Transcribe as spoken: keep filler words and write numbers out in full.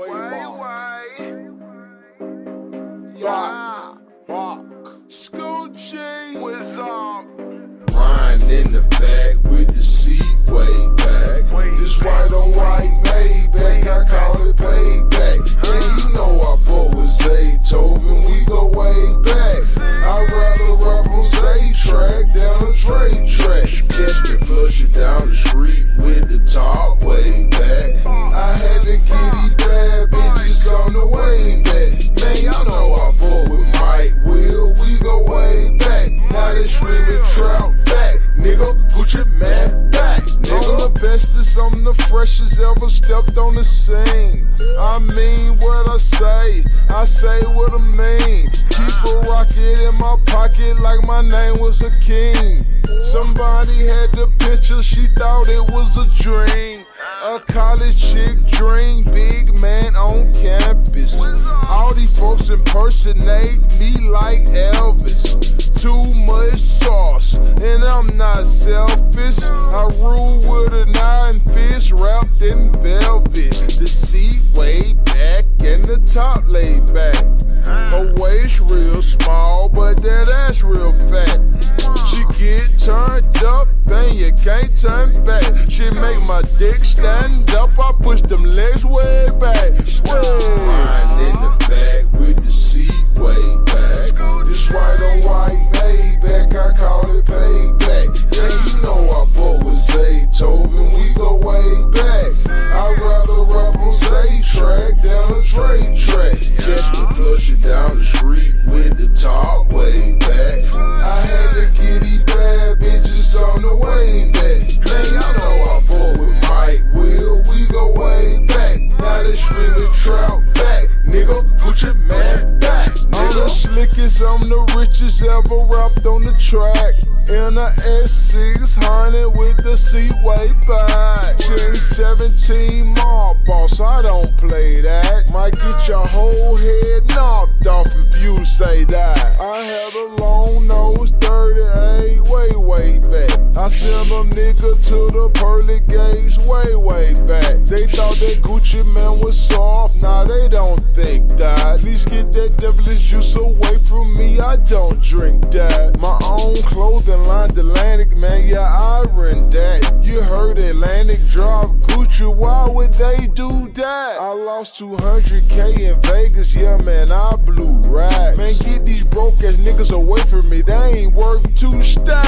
Waybach. Yeah. School G. What's up? Riding in the back with the seat way back. This white on white Maybach, I call it payback. Man, you know our boy was Zaytoven, we go way back. I'd rather rap on Zay track down a Dre track. Just to flush it down the street with the top way back. I had to get these bad bitches on the way back. Man, y'all know our boy with Mike Will, we go way back. Now they screaming trout back, nigga, Gucci man back, nigga. I'm the bestest, I'm the freshest ever stepped on the scene. I mean what I say, I say what I mean. Keep a rocket in my pocket like my name was a king. Somebody had the picture, she thought it was a dream. A college chick dream, big man on campus. All these folks impersonate me like Elvis. Too much sauce, and I'm not selfish. I rule with an iron fist wrapped in velvet. The seat way back and the top laid back. Her waist real small, but that ass real fat. She get turned up and you can't turn back. She make my dick stand up, I push them legs way back. Riding in the back with the seat way back. This white on white Maybach, I call it payback. And you know our boy was Zaytoven, we go way back. I'd rather rap on Zay track down a Dre track. Just to flush it down the street with the top way back. I had to get these bad bitches on the way back. Man, y'all know our boy with Mike Will, we go way back. Now they screaming trout back, nigga, Gucci man back, nigga. I'm the slickest, I'm the richest ever rapped on the track. In a S six hundred with the seat way back. ten seventeen mob boss, I don't play that. Might get your whole head knocked off if you say that. I had a long nose, thirty-eight, way, way back. I sent a nigga to the pearly gates, way, way back. They thought that Gucci man was soft, nah they don't think that. Please get that devilish juice away from me, I don't drink that. My own clothing line, Atlantic, man, yeah, I rent that. You heard Atlantic drop Gucci, why would they do that? I lost two hundred K in Vegas, yeah, man, I blew racks. Man, get these broke ass niggas away from me, they ain't worth two stacks.